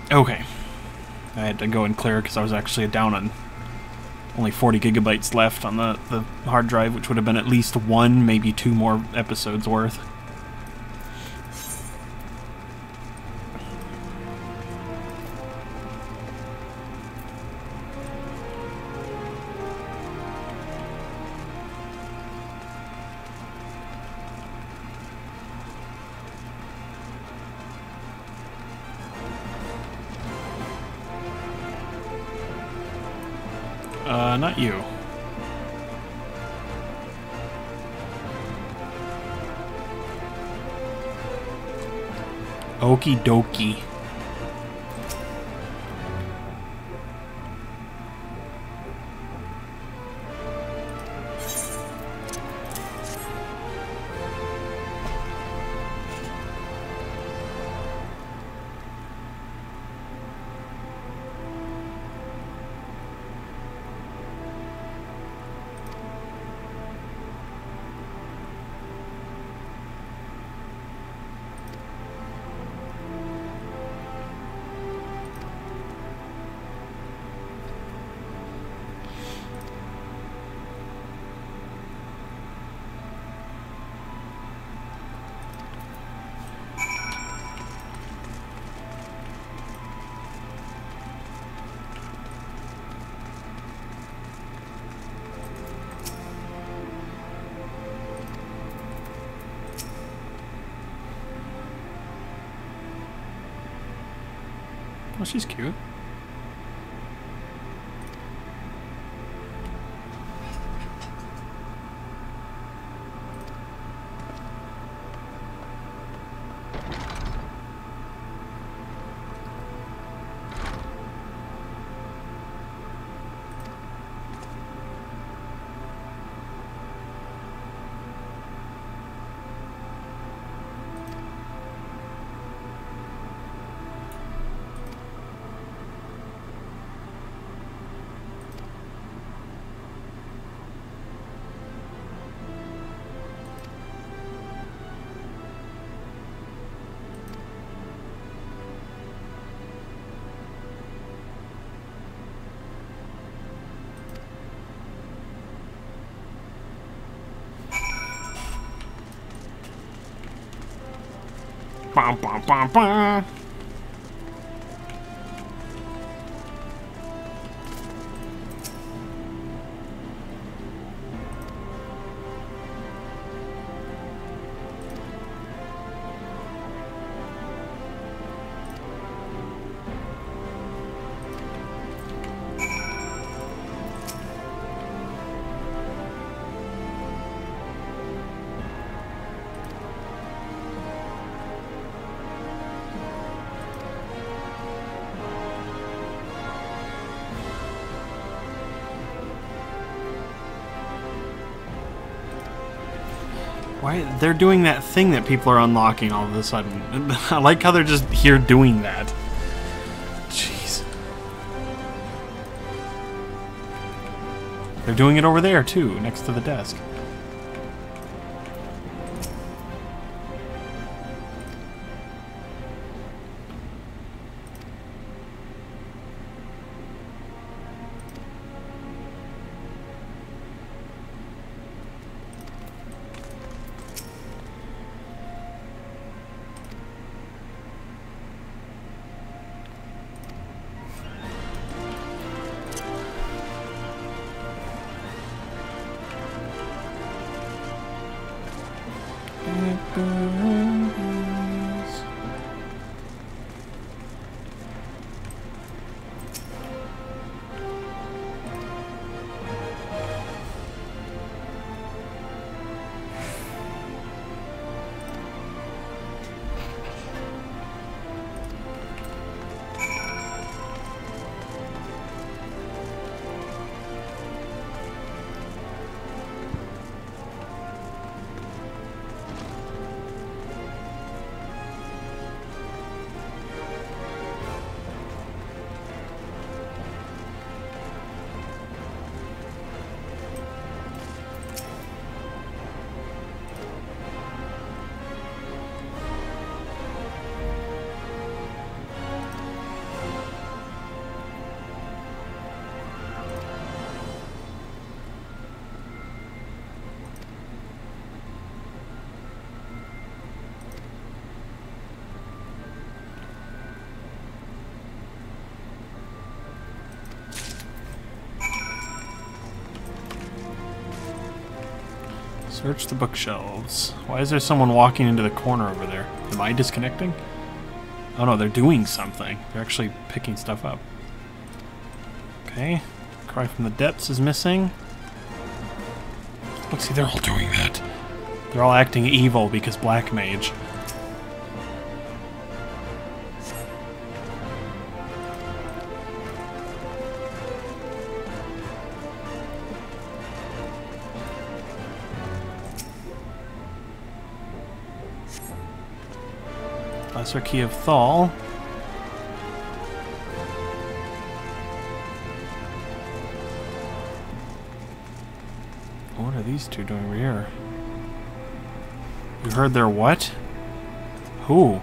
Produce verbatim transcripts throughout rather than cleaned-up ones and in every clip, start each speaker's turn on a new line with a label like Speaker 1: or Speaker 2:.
Speaker 1: Okay. I had to go and clear because I was actually down on only forty gigabytes left on the, the hard drive, which would have been at least one, maybe two more episodes worth. Uh, not you. Okie dokie. Oh, she's cute. Bum, bum, bum, bum. Why they're doing that thing that people are unlocking all of a sudden. I like how they're just here doing that. Jeez. They're doing it over there too, next to the desk. Search the bookshelves. Why is there someone walking into the corner over there? Am I disconnecting? Oh no, they're doing something. They're actually picking stuff up. Okay. Cry from the Depths is missing. Look, see, they're all doing that. They're all acting evil because Black Mage. Lesser Key of Thal. What are these two doing over here? You heard their what? Who?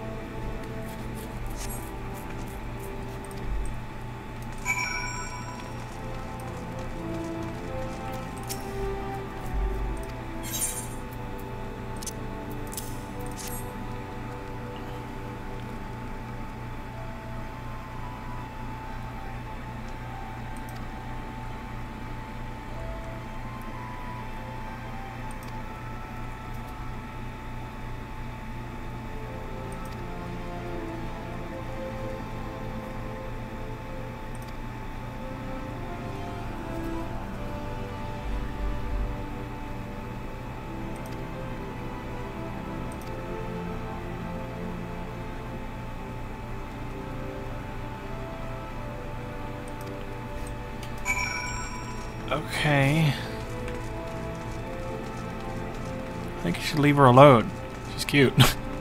Speaker 1: Okay. I think you should leave her alone. She's cute.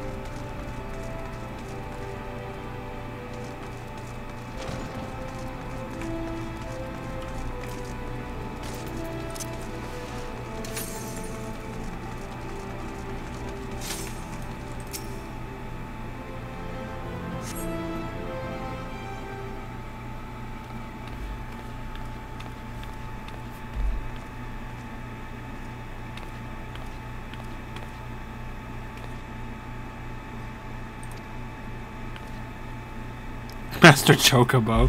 Speaker 1: Master Chocobo.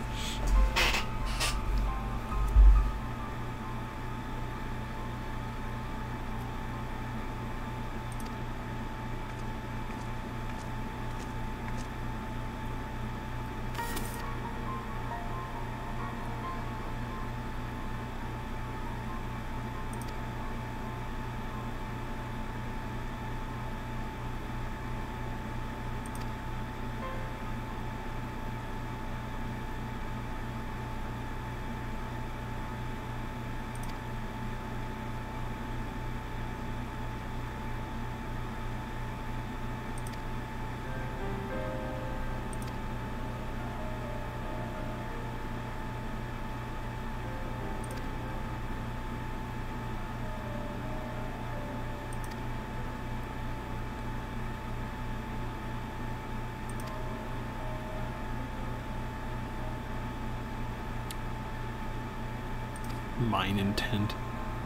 Speaker 1: Mine intent.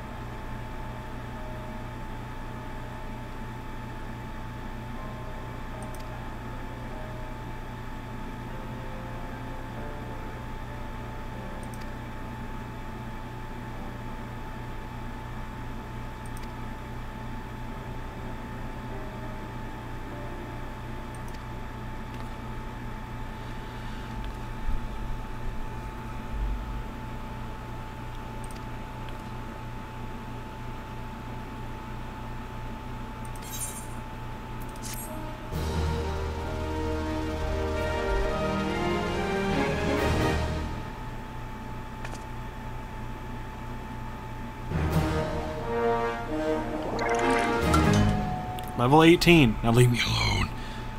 Speaker 1: Level eighteen. Now leave me alone.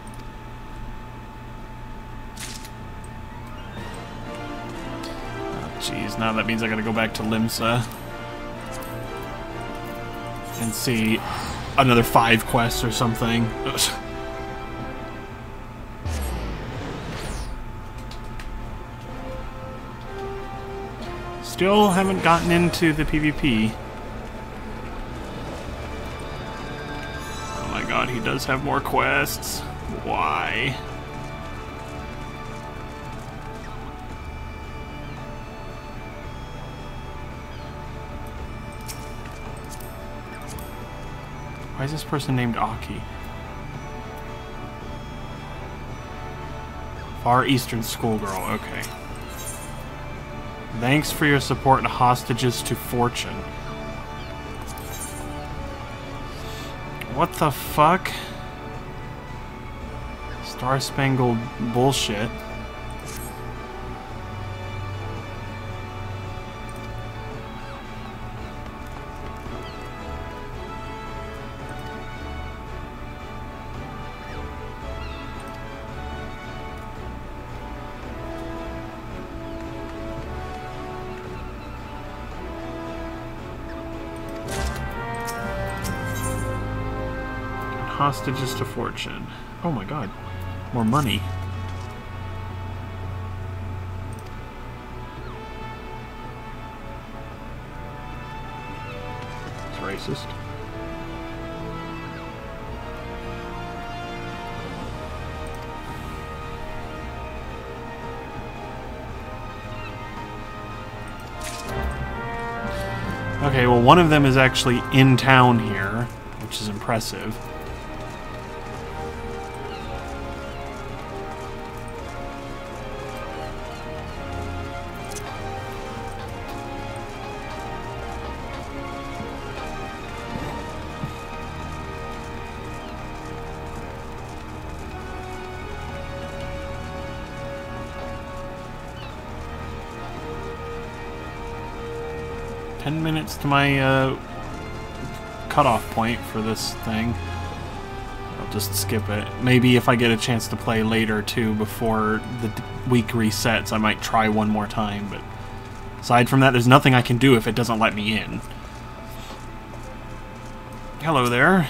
Speaker 1: Oh, jeez. Now that means I gotta go back to Limsa and see another five quests or something. Ugh. Still haven't gotten into the PvP. God, he does have more quests. Why? Why is this person named Aki? Far Eastern schoolgirl, okay. Thanks for your support, Hostages to Fortune. What the fuck? Star Spangled bullshit. Hostages to Fortune. Oh my god. More money. It's racist. Okay, well one of them is actually in town here, which is impressive. Ten minutes to my uh, cutoff point for this thing. I'll just skip it. Maybe if I get a chance to play later too, before the week resets, I might try one more time. But aside from that, there's nothing I can do if it doesn't let me in. Hello there.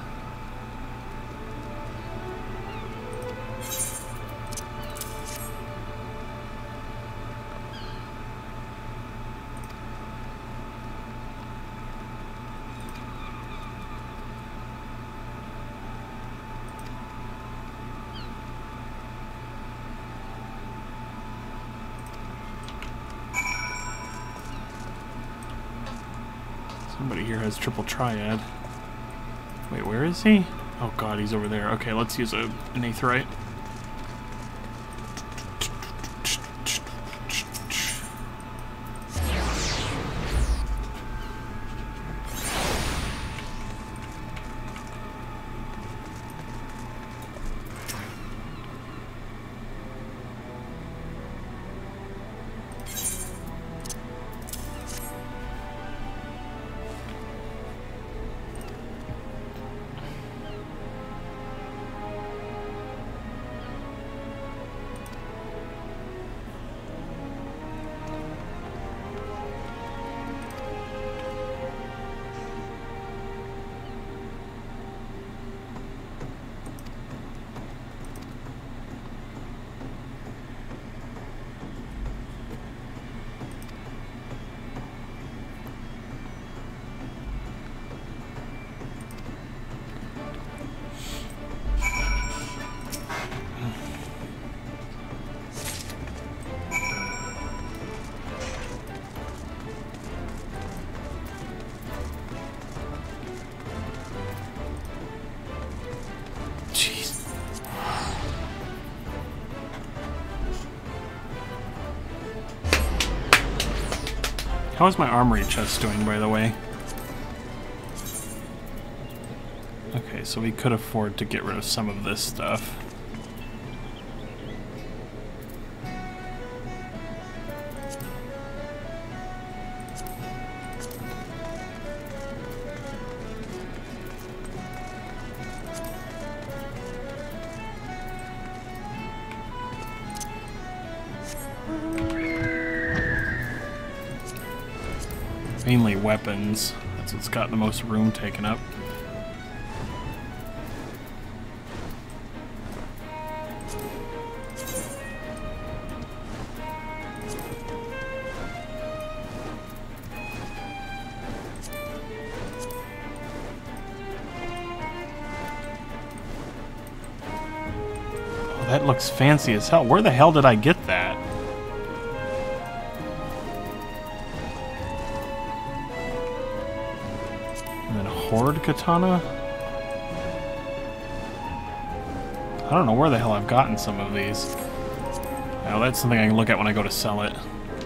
Speaker 1: Somebody here has triple triad. Wait, where is he? Oh god, he's over there. Okay, let's use a, an aetheryte. How is my armory chest doing, by the way? Okay, so we could afford to get rid of some of this stuff. Mainly weapons. That's what's got the most room taken up. Oh, that looks fancy as hell. Where the hell did I get that? Horde katana? I don't know where the hell I've gotten some of these. Now that's something I can look at when I go to sell it.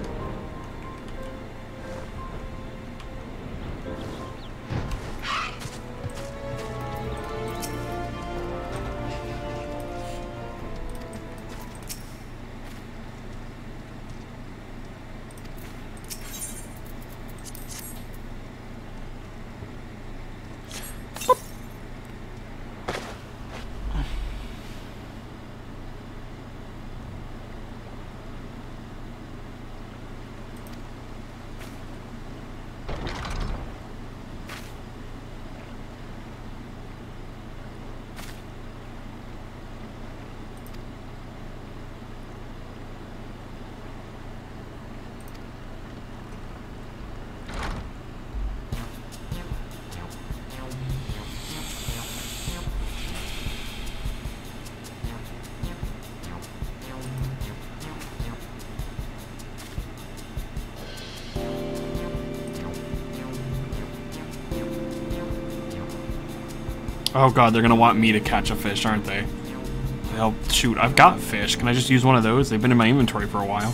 Speaker 1: Oh god, they're gonna want me to catch a fish, aren't they? Well, shoot, I've got fish. Can I just use one of those? They've been in my inventory for a while.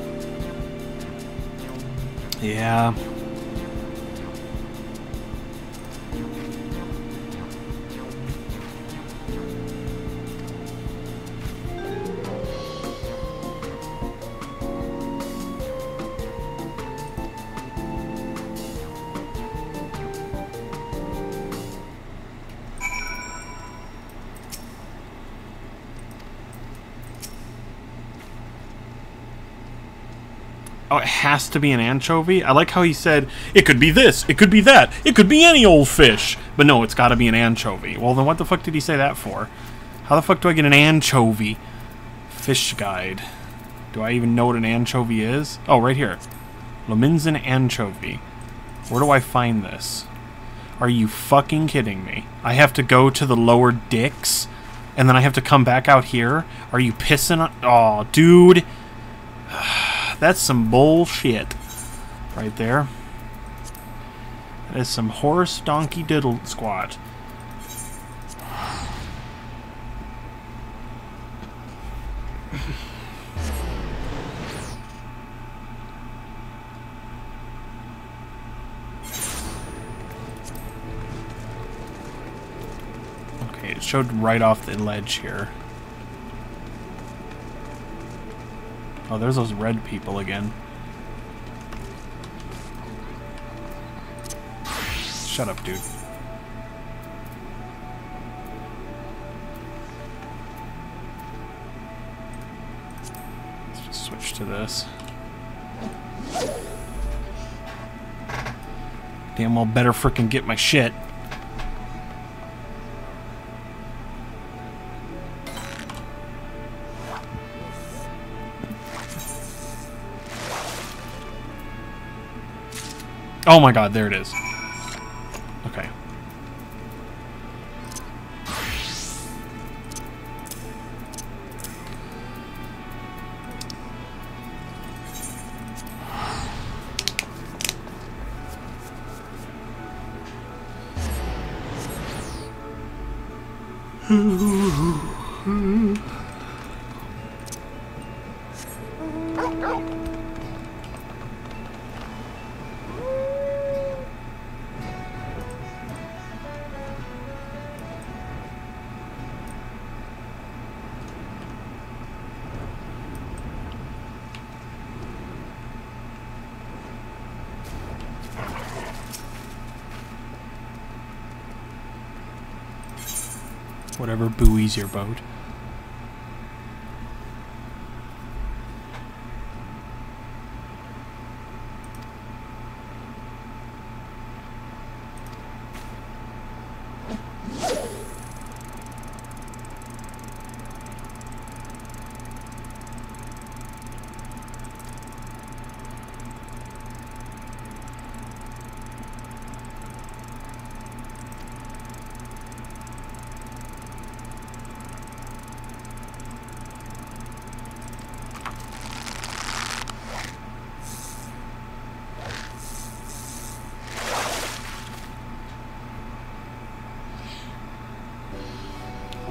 Speaker 1: Yeah. Oh, it has to be an anchovy? I like how he said, it could be this, it could be that, it could be any old fish. But no, it's gotta be an anchovy. Well, then what the fuck did he say that for? How the fuck do I get an anchovy? Fish guide. Do I even know what an anchovy is? Oh, right here. Lominsan anchovy. Where do I find this? Are you fucking kidding me? I have to go to the lower dicks? And then I have to come back out here? Are you pissing on... Aw, dude. That's some bullshit right there. That is some horse donkey diddle squat. Okay, it showed right off the ledge here. Oh, there's those red people again. Shut up, dude. Let's just switch to this. Damn well better frickin' get my shit. Oh my god, there it is. Okay. Whatever buoys your boat.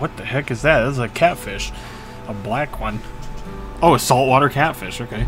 Speaker 1: What the heck is that? That's a catfish. A black one. Oh, a saltwater catfish. Okay.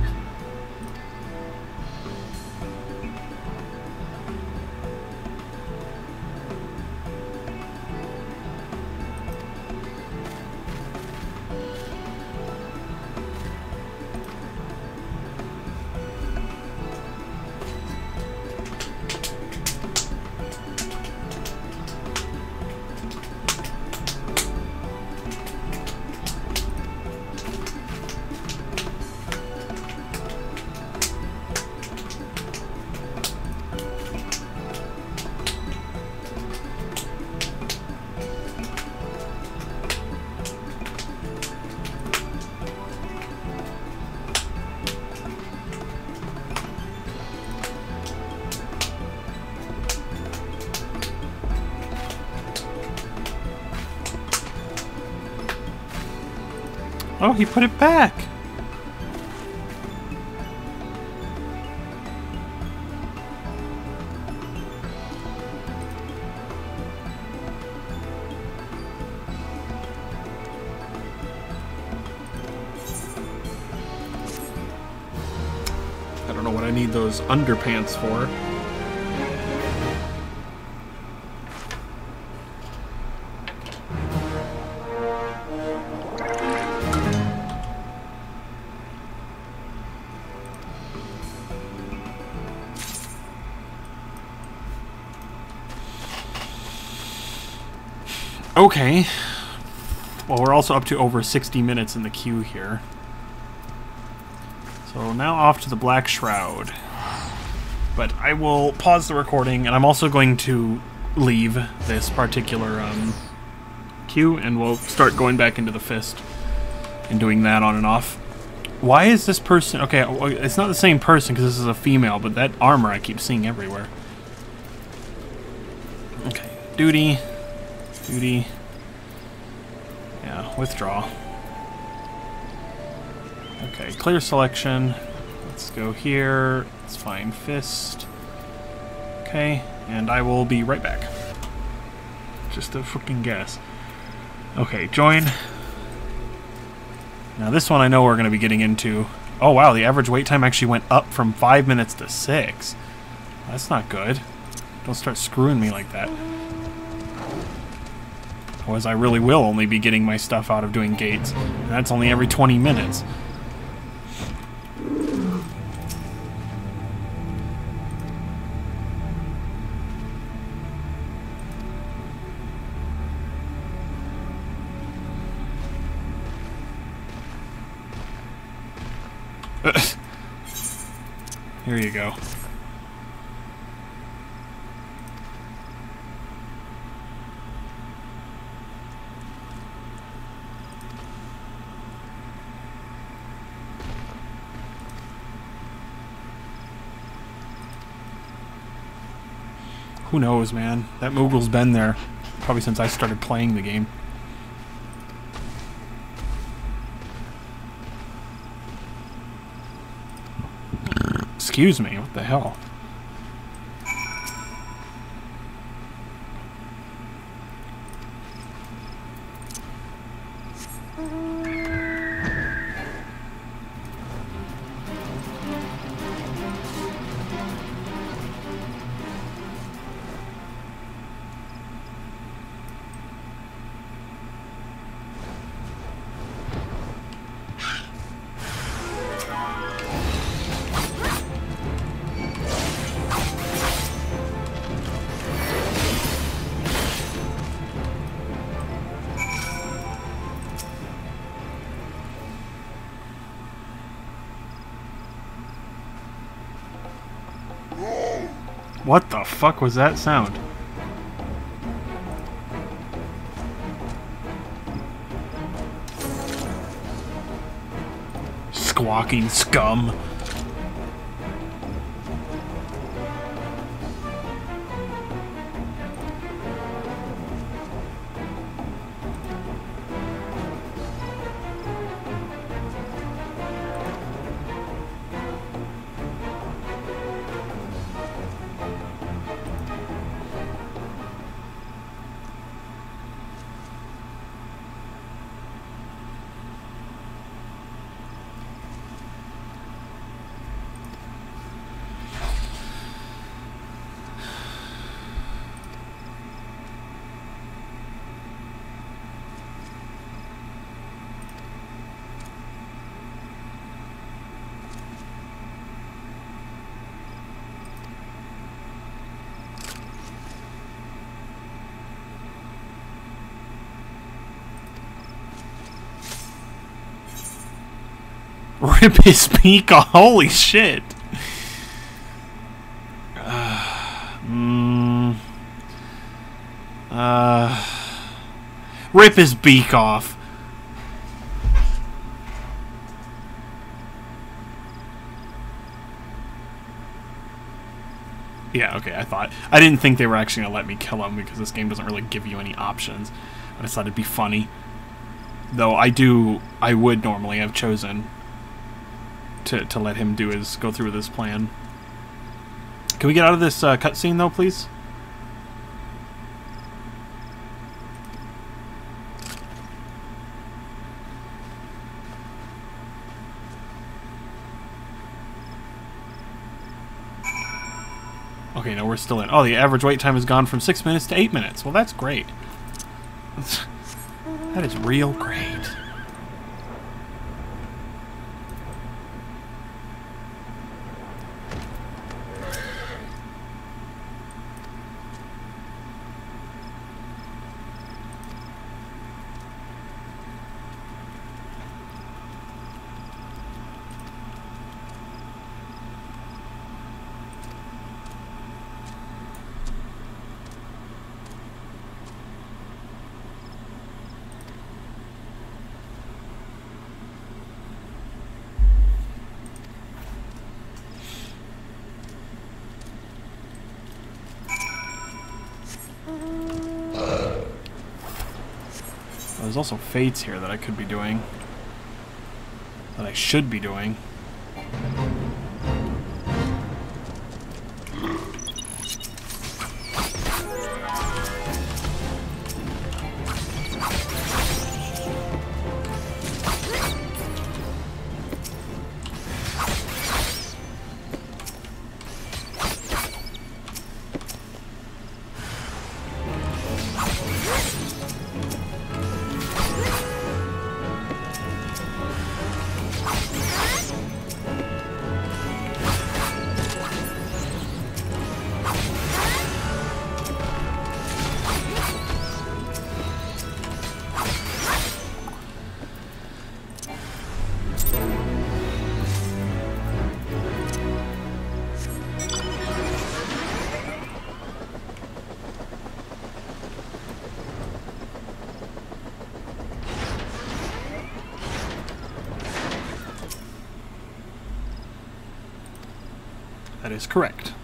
Speaker 1: Oh, he put it back! I don't know what I need those underpants for. Okay. Well, we're also up to over sixty minutes in the queue here. So now off to the Black Shroud. But I will pause the recording, and I'm also going to leave this particular um, queue, and we'll start going back into the Fist and doing that on and off. Why is this person... Okay, it's not the same person because this is a female, but that armor I keep seeing everywhere. Okay, duty... Duty. Yeah, withdraw. Okay, clear selection. Let's go here. Let's find Fist. Okay, and I will be right back. Just a freaking guess. Okay, join. Now this one I know we're going to be getting into. Oh wow, the average wait time actually went up from five minutes to six. That's not good. Don't start screwing me like that. Otherwise, I really will only be getting my stuff out of doing gates. And that's only every twenty minutes. Here you go. Who knows, man? That Moogle's been there probably since I started playing the game. Excuse me, what the hell? What the fuck was that sound? Squawking scum. Rip his beak off. Holy shit. Uh, mm, uh, rip his beak off. Yeah, okay, I thought. I didn't think they were actually going to let me kill him because this game doesn't really give you any options. I just thought it'd be funny. Though I do, I would normally have chosen to, to let him do his, go through with his plan. Can we get out of this uh, cutscene though, please? Okay, no, we're still in. Oh, the average wait time has gone from six minutes to eight minutes. Well, that's great. That is real great. There's also fates here that I could be doing. That I should be doing. That is correct.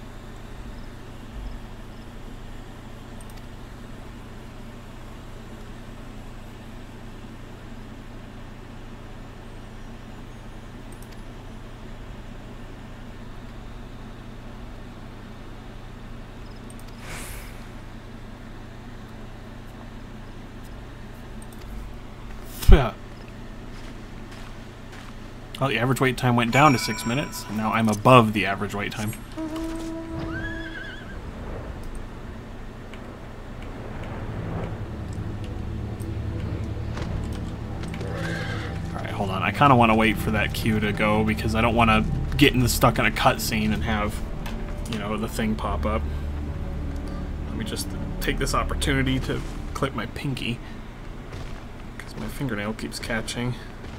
Speaker 1: Yeah. Well, the average wait time went down to six minutes, and now I'm above the average wait time. Alright, hold on. I kind of want to wait for that queue to go, because I don't want to get in the, stuck in a cutscene and have, you know, the thing pop up. Let me just take this opportunity to clip my pinky, because my fingernail keeps catching.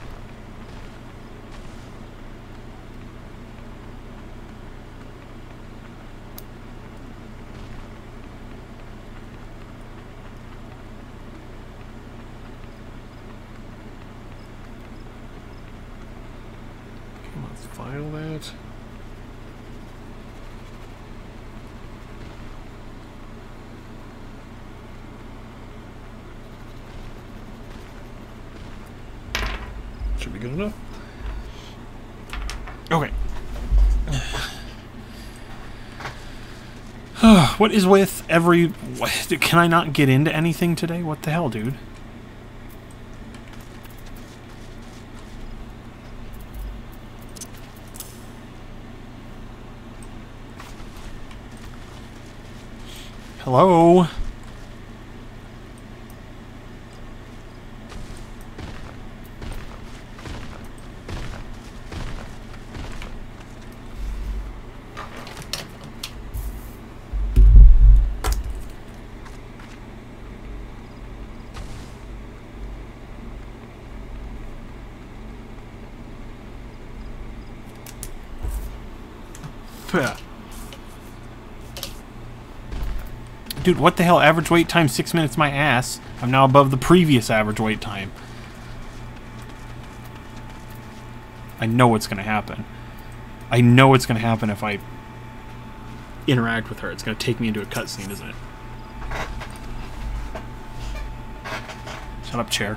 Speaker 1: Let's file that. Should be good enough. Okay. What is with every... What, can I not get into anything today? What the hell, dude? Hello? Dude, what the hell? Average wait time six minutes my ass. I'm now above the previous average wait time. I know what's going to happen. I know what's going to happen if I interact with her. It's going to take me into a cutscene, isn't it? Shut up, chair.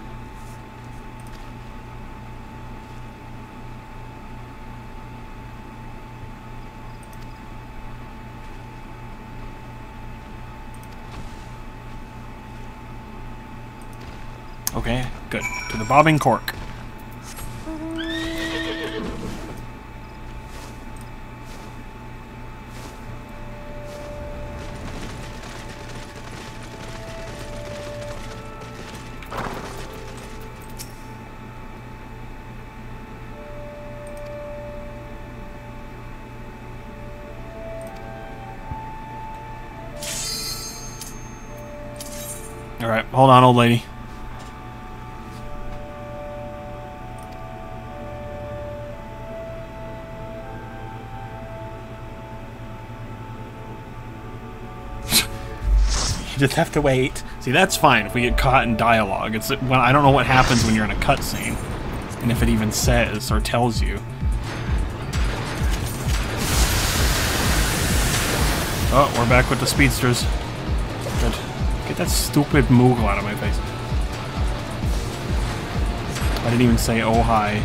Speaker 1: Okay, good. To the bobbing cork. Alright, hold on, old lady. You just have to wait. See, that's fine if we get caught in dialogue. It's when I don't know what happens when you're in a cutscene, and if it even says or tells you. Oh, we're back with the speedsters. Good. Get that stupid Moogle out of my face. I didn't even say oh hi.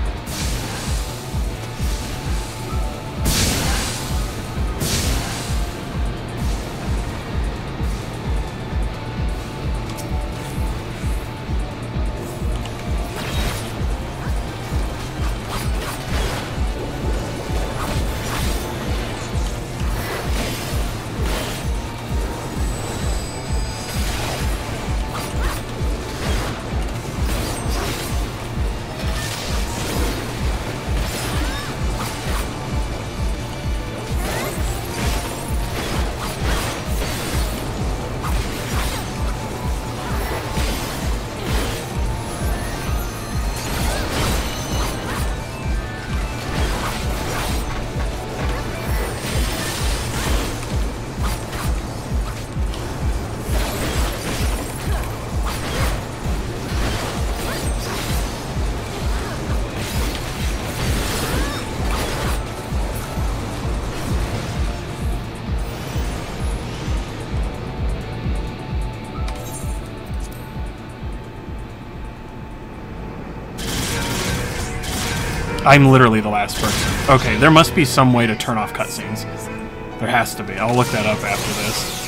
Speaker 1: I'm literally the last person. Okay, there must be some way to turn off cutscenes. There has to be. I'll look that up after this.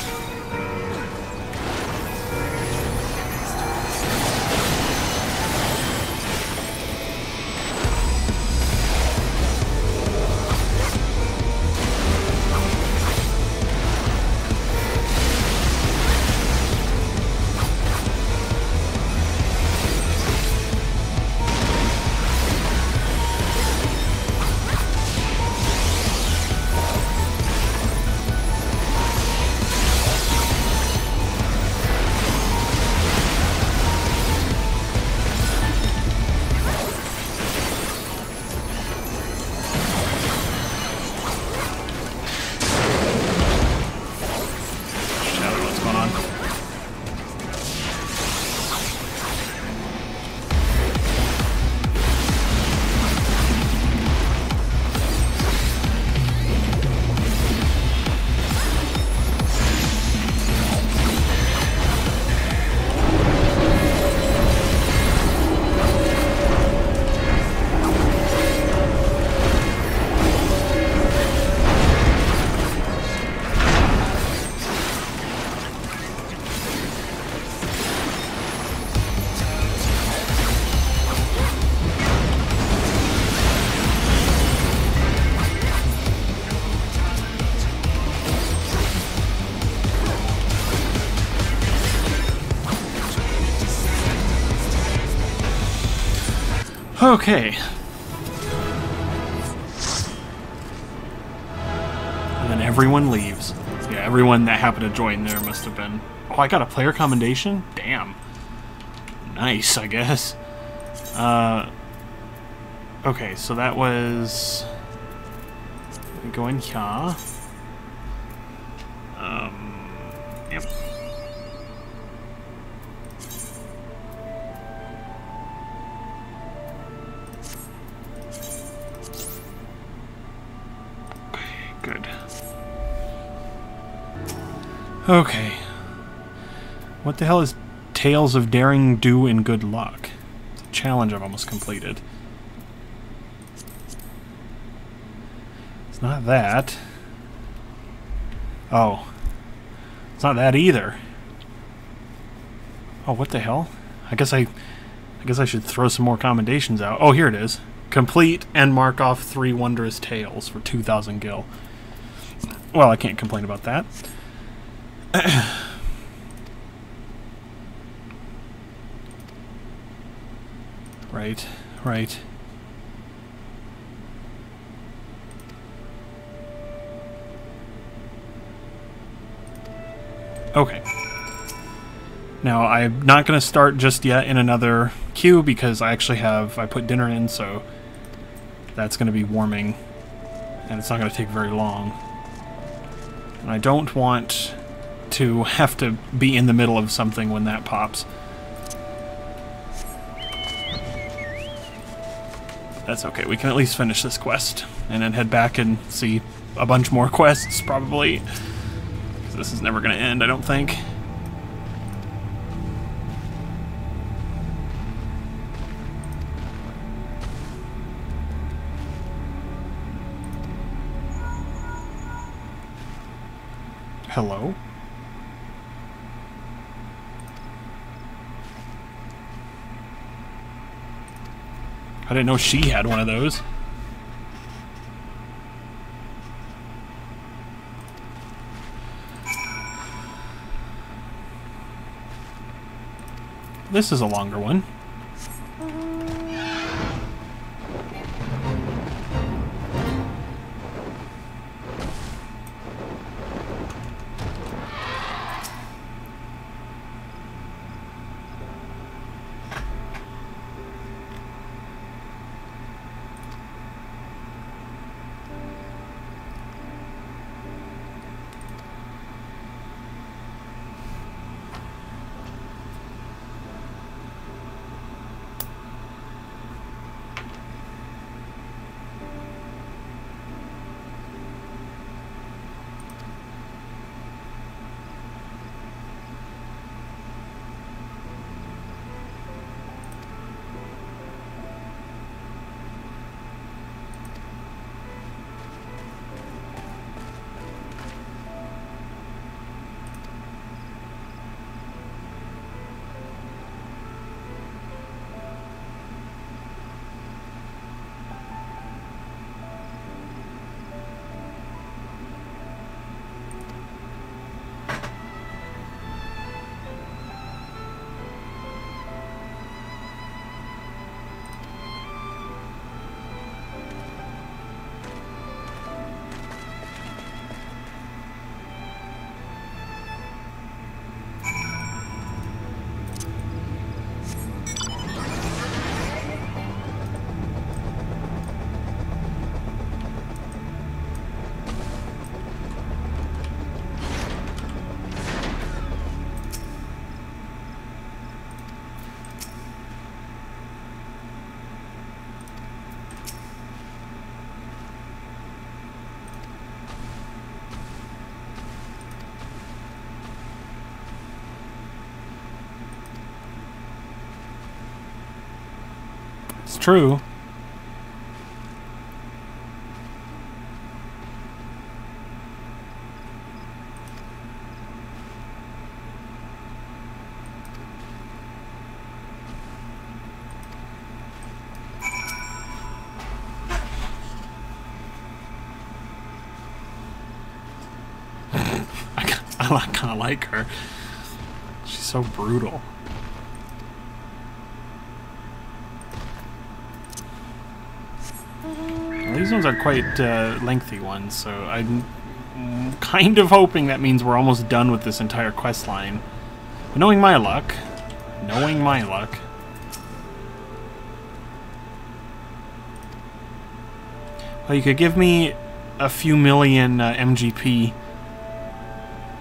Speaker 1: Okay. And then everyone leaves. Yeah, everyone that happened to join there must have been... Oh, I got a player commendation? Damn. Nice, I guess. Uh... Okay, so that was... We go in here. Um, yep. Good. Okay. What the hell is Tales of Daring Do and Good Luck? It's a challenge I've almost completed. It's not that. Oh. It's not that either. Oh, what the hell? I guess I I guess I should throw some more commendations out. Oh, here it is. Complete and mark off three wondrous tales for two thousand gil. Well, I can't complain about that. Right, right. Okay. Now, I'm not going to start just yet in another queue because I actually have, I put dinner in, so that's going to be warming, and it's not going to take very long. And I don't want to have to be in the middle of something when that pops. That's okay, we can at least finish this quest, and then head back and see a bunch more quests, probably. Because this is never going to end, I don't think. Hello? I didn't know she had one of those. This is a longer one. It's true. I kind of like her. She's so brutal. Well, these ones are quite uh, lengthy ones, so I'm kind of hoping that means we're almost done with this entire quest line. But knowing my luck, knowing my luck, well, you could give me a few million uh, M G P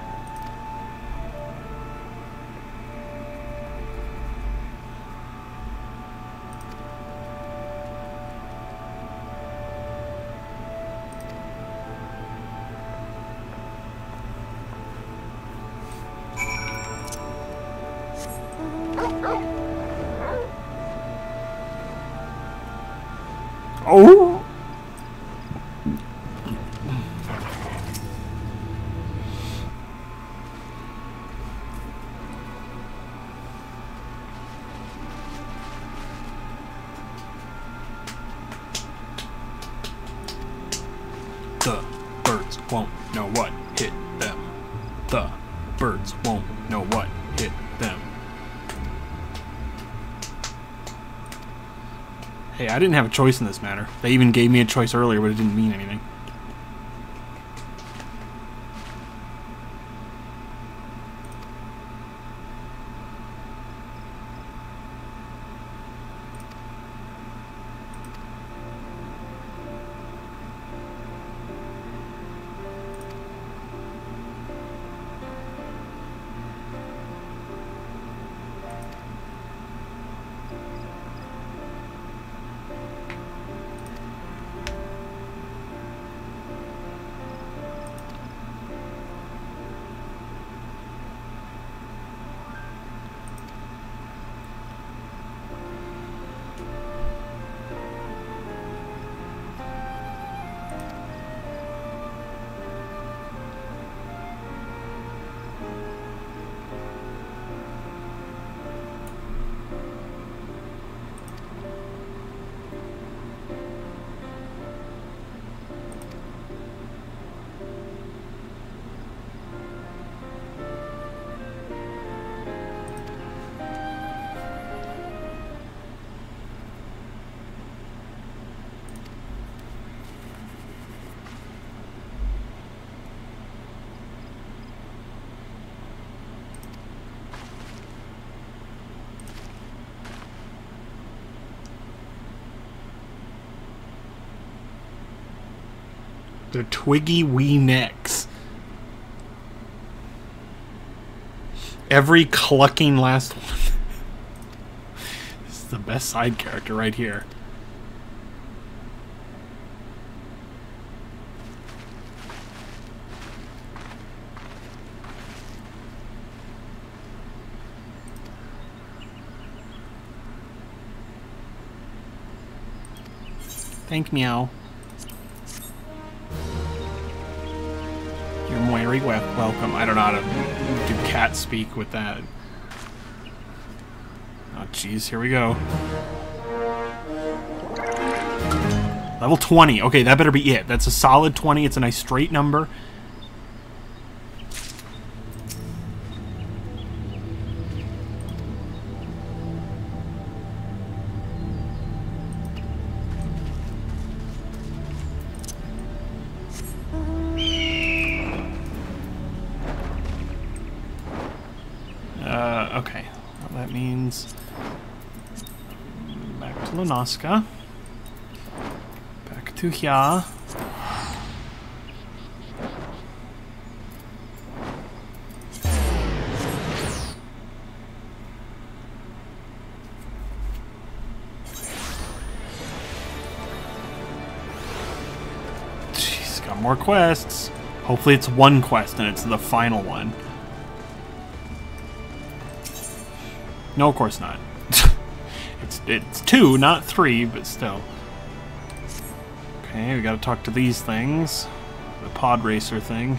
Speaker 1: Oh! The birds won't know what hit them. The birds won't know what hit them. Hey, I didn't have a choice in this matter. They even gave me a choice earlier, but it didn't mean anything. They're twiggy wee necks. Every clucking last one. This is the best side character right here. Thank meow. You're very wel welcome. I don't know how to do cat speak with that. Oh, jeez. Here we go. Level twenty. Okay, that better be it. That's a solid twenty. It's a nice straight number. Uh, okay. Well, that means back to Lunoska. Back to here. Jeez, got more quests. Hopefully it's one quest and it's the final one. No, of course not. it's it's two, not three, but still. Okay, we gotta talk to these things. The pod racer thing.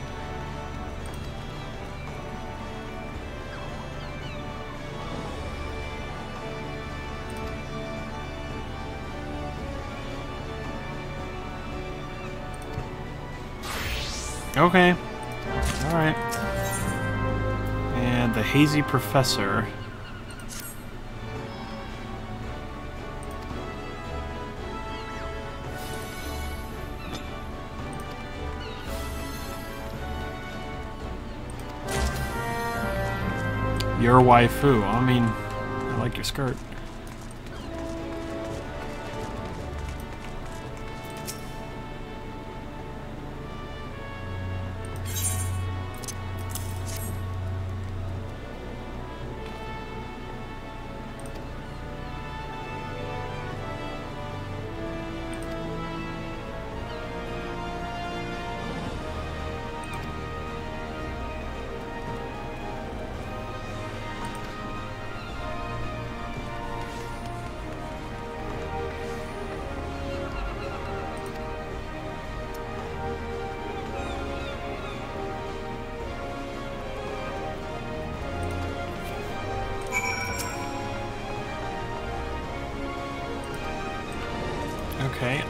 Speaker 1: Okay. Alright. And the hazy professor. Your waifu. I mean, I like your skirt.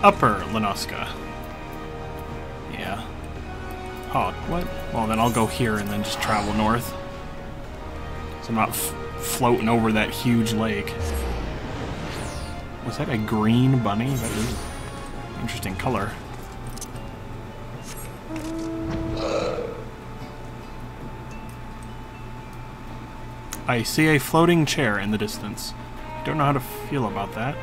Speaker 1: Upper Lenoska. Yeah. Oh, what? Well, then I'll go here and then just travel north. So I'm not f floating over that huge lake. Was that a green bunny? That is an interesting color. I see a floating chair in the distance. I don't know how to feel about that.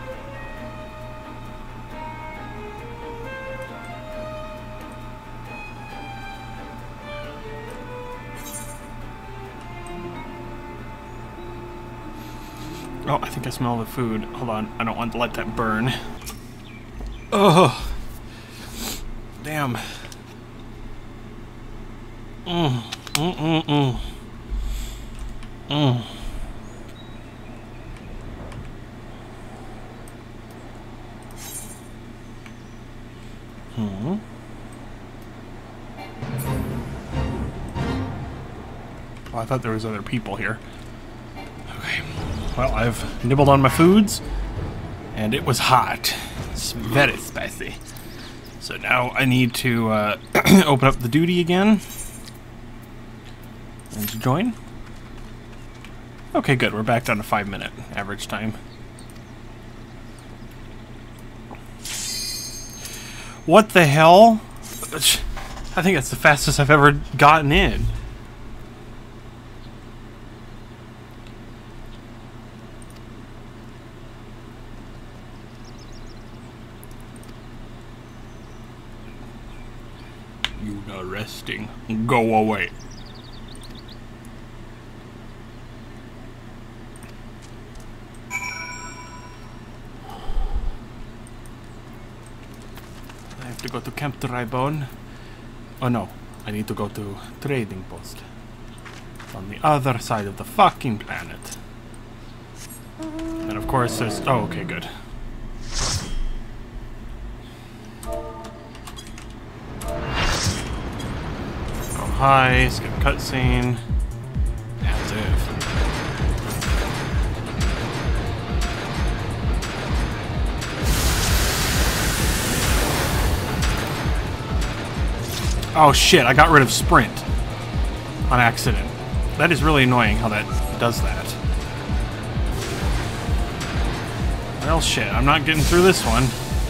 Speaker 1: Oh, I think I smell the food. Hold on, I don't want to let that burn. Oh, damn. Mm, mm, mm, mm. Mm. Hmm. Oh, I thought there was other people here. Okay. Well, I've nibbled on my foods, and it was hot. It's very spicy. So now I need to uh, open up the duty again and to join. Okay, good. We're back down to five minute average time. What the hell? I think that's the fastest I've ever gotten in. You are resting. Go away. To go to Camp Drybone. Oh no, I need to go to Trading Post. On the other side of the fucking planet. And of course there's... Oh, okay, good. Oh, hi, skip cutscene. As if. Oh shit, I got rid of sprint on accident. That is really annoying how that does that. Well shit, I'm not getting through this one.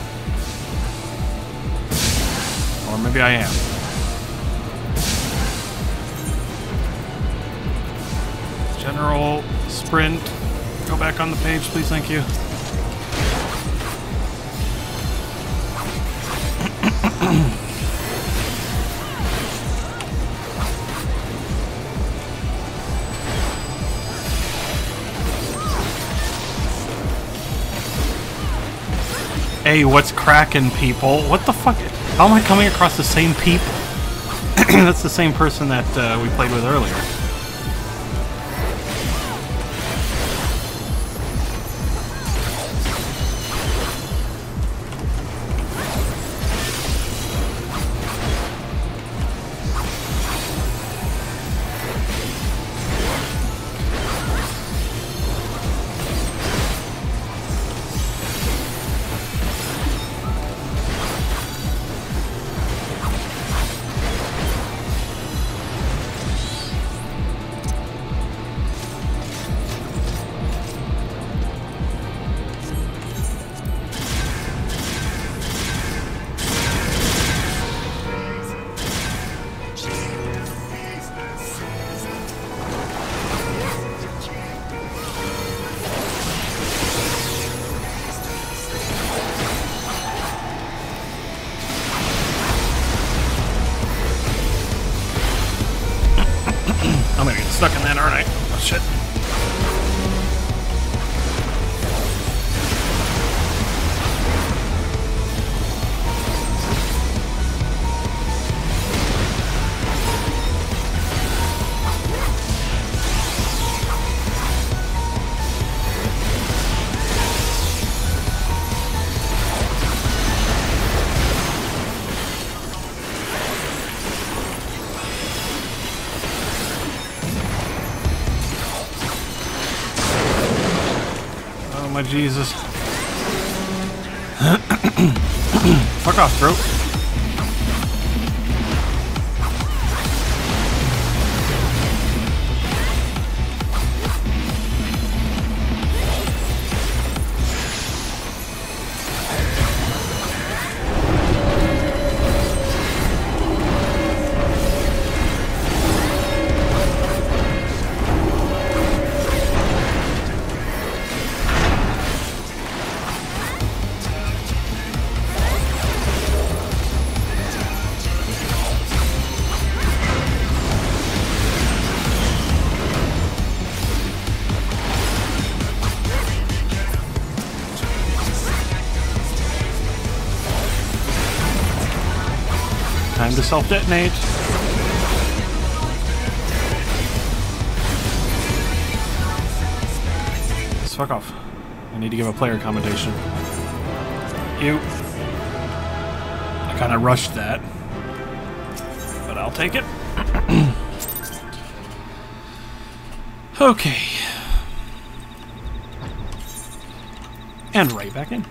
Speaker 1: Or maybe I am. General, sprint. Go back on the page, please, thank you. Hey, what's cracking, people? What the fuck? How am I coming across the same people? That's the same person that uh, we played with earlier. I'm gonna get stuck in that, aren't I? Oh, shit. Oh, my Jesus. Fuck off, throat. Time to self-detonate. Just fuck off. I need to give a player commendation. You. I kind of rushed that. But I'll take it. Okay. And right back in.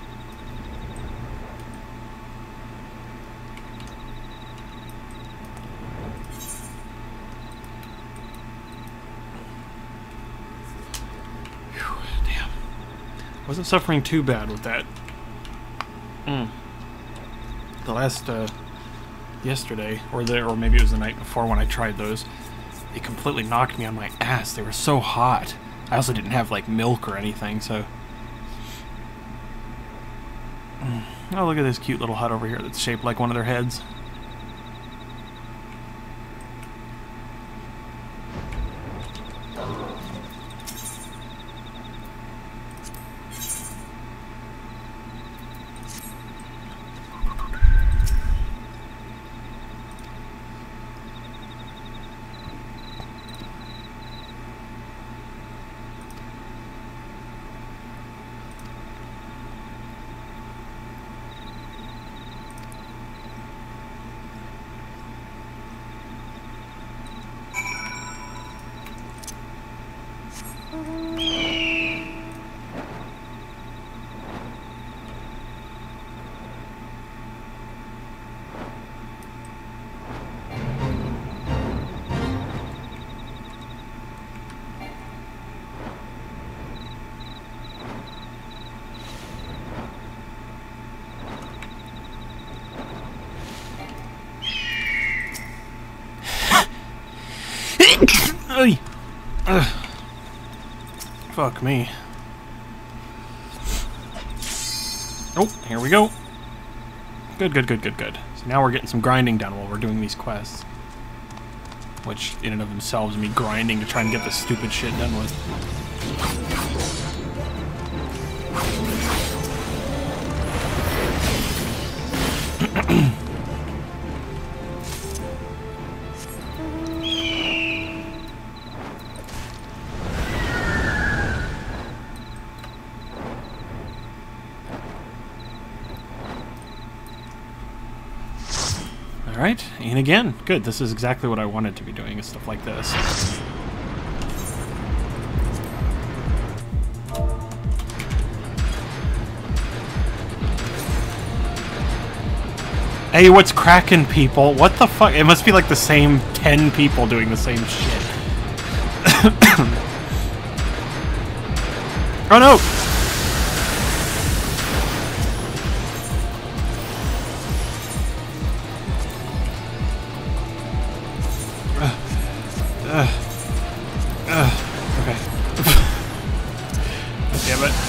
Speaker 1: Wasn't suffering too bad with that. Mm. The last, uh, yesterday, or the, or maybe it was the night before when I tried those, they completely knocked me on my ass. They were so hot. I also didn't have, like, milk or anything, so... Mm. Oh, look at this cute little hut over here that's shaped like one of their heads. Ugh. Fuck me. Oh, here we go. Good, good, good, good, good. So now we're getting some grinding done while we're doing these quests. Which, in and of themselves, me grinding to try and get this stupid shit done with. Alright, and again. Good, this is exactly what I wanted to be doing, is stuff like this. Hey, what's cracking, people? What the fuck? It must be like the same ten people doing the same shit. Oh no! Uh, uh, okay. Damn it.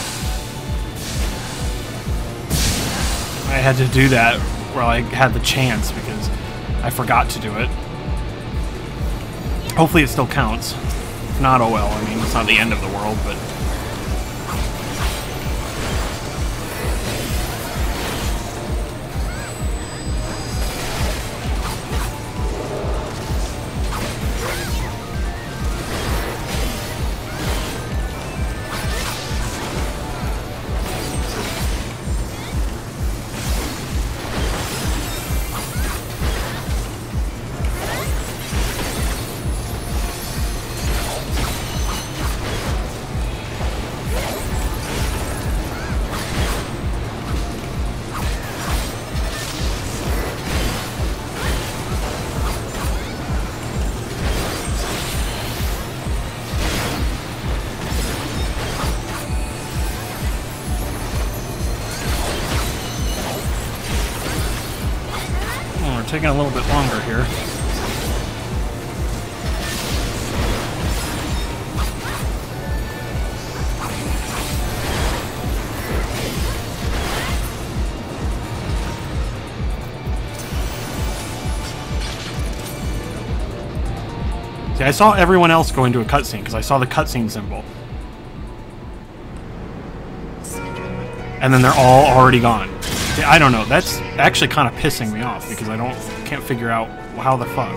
Speaker 1: I had to do that while I had the chance because I forgot to do it. Hopefully it still counts. If not, oh well. I mean, it's not the end of the world, but... we're taking a little bit longer here. See, I saw everyone else go into a cutscene because I saw the cutscene symbol. And then they're all already gone. See, I don't know. That's actually kind of pissing me off because I don't can't figure out how the fuck.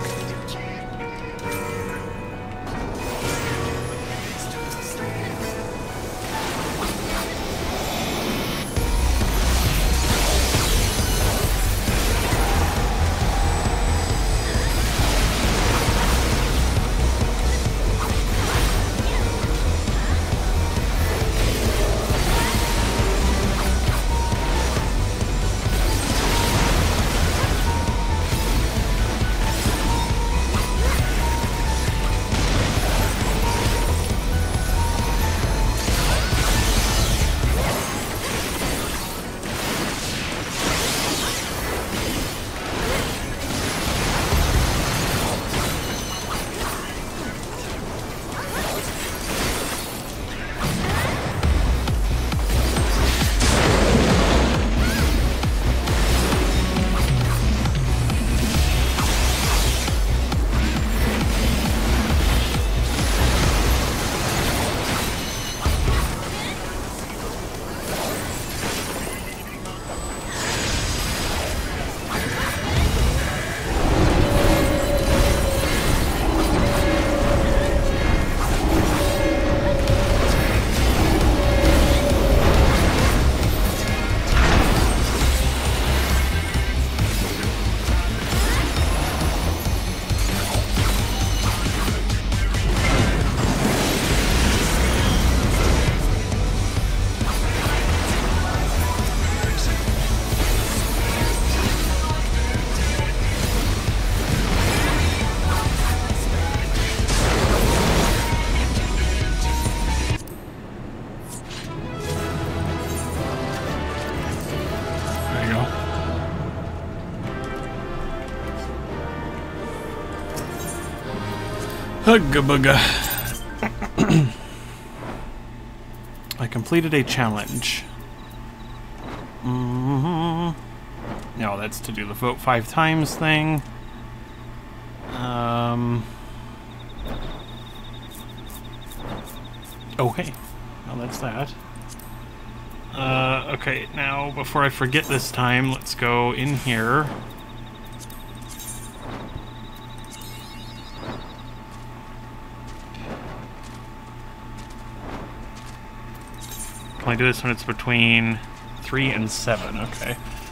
Speaker 1: Hugga bugga. I completed a challenge. Mm-hmm. No, that's to do the vote five times thing. Um. Okay. Well, that's that. Uh, okay, now, before I forget this time, let's go in here. Can I do this when it's between three and seven? Okay.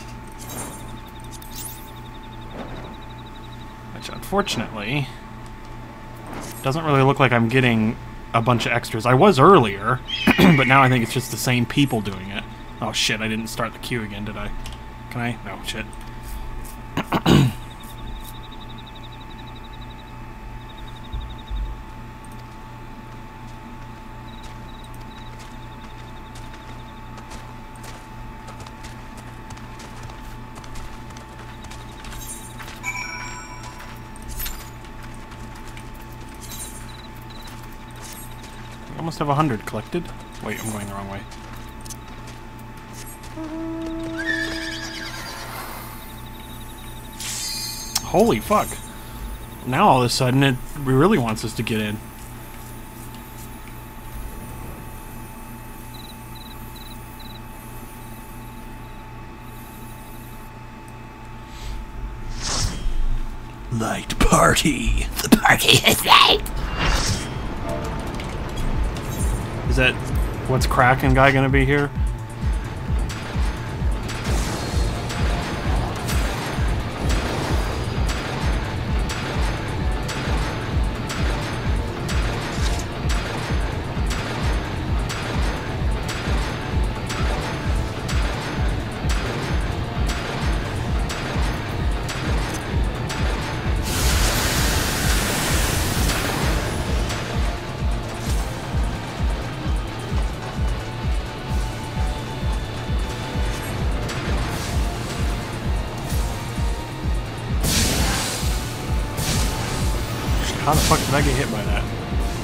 Speaker 1: Which, unfortunately, doesn't really look like I'm getting a bunch of extras. I was earlier, but now I think it's just the same people doing it. Oh shit, I didn't start the queue again, did I? Can I? No, shit. I almost have a hundred collected. Wait, I'm going the wrong way. Holy fuck. Now all of a sudden it really wants us to get in. Light party. The party is late. Is that what's Kraken guy gonna be here? How the fuck did I get hit by that?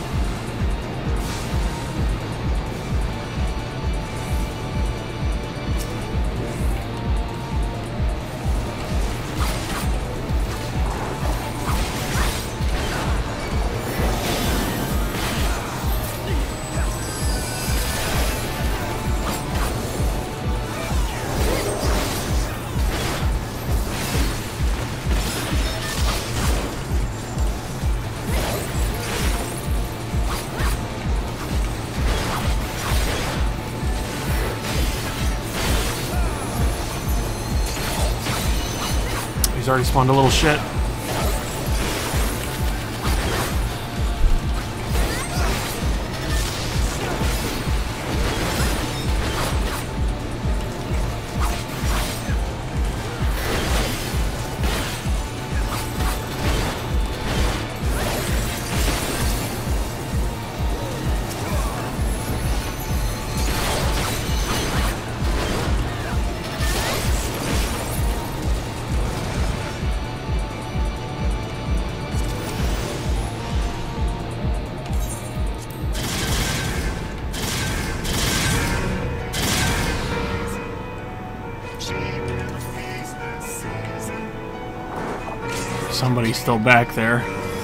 Speaker 1: He's already spawned a little shit. Somebody's still back there.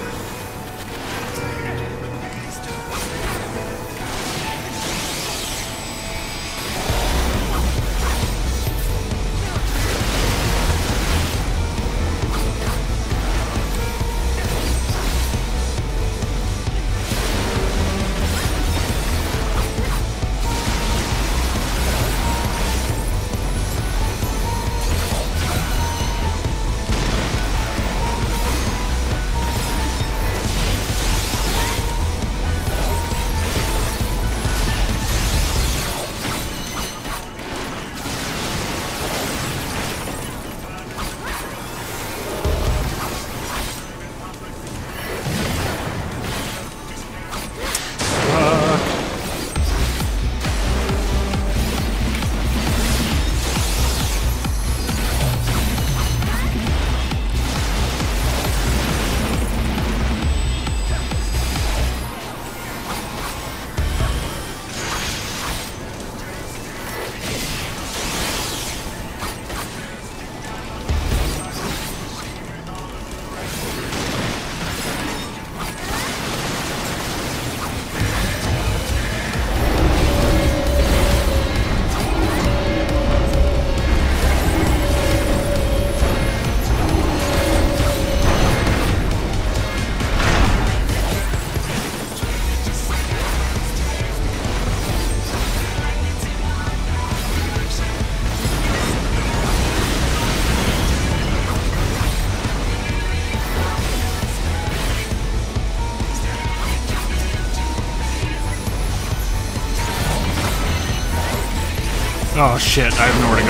Speaker 1: Oh shit, I have nowhere to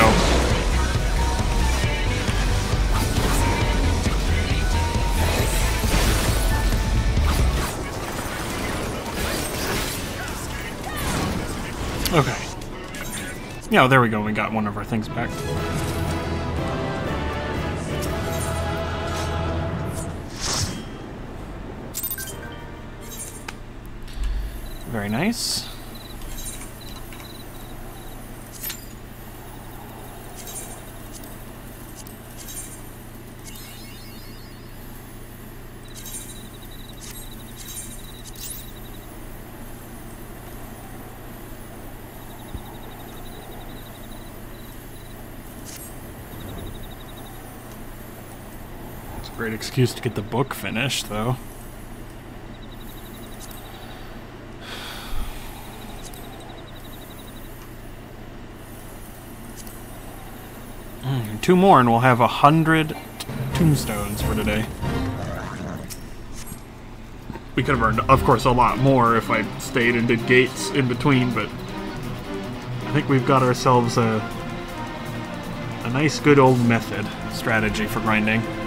Speaker 1: go. Okay. Yeah, there we go, we got one of our things back. Very nice. Great excuse to get the book finished, though. Mm, two more and we'll have a hundred tombstones for today. We could have earned, of course, a lot more if I stayed and did gates in between, but I think we've got ourselves a, a nice, good old method, strategy for grinding.